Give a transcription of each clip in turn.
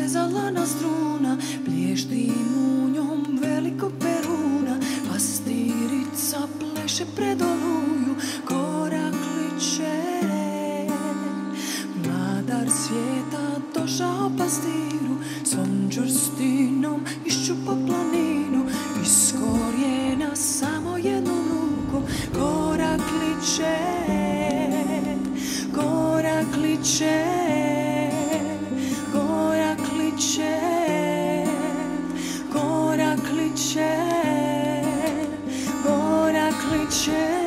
svezala nas struna, plještim u njom velikog peruna. Pastirica pleše pred oluju, korak kliče. Vladar svijeta došao pastiru, svom čvrstinom iščupa planinu. Iz korijena samo jednom rukom korak kliče, korak kliče, korak kliče, korak kliče, korak kliče.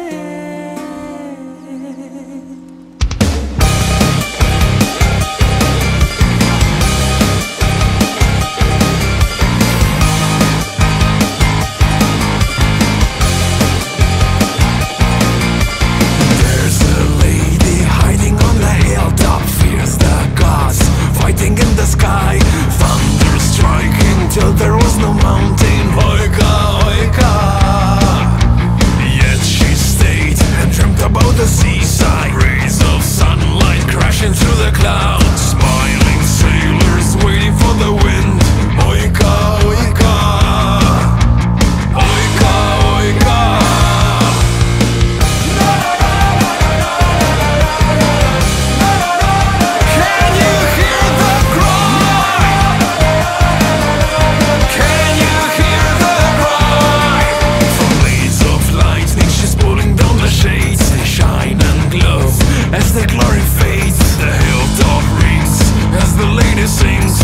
Till there was no mountain, Hoika, Hoika. Yet she stayed and dreamt about the seaside. Rays of sunlight crashing through the clouds. Smiling sailors waiting for the wind. Hoika, Hoika. Hoika, Hoika. Can you hear the cry? Can you hear the cry? From blades of lightning she's pulling down the shades. They shine and glow as the glory fades. The hilltop rings as the lady sings.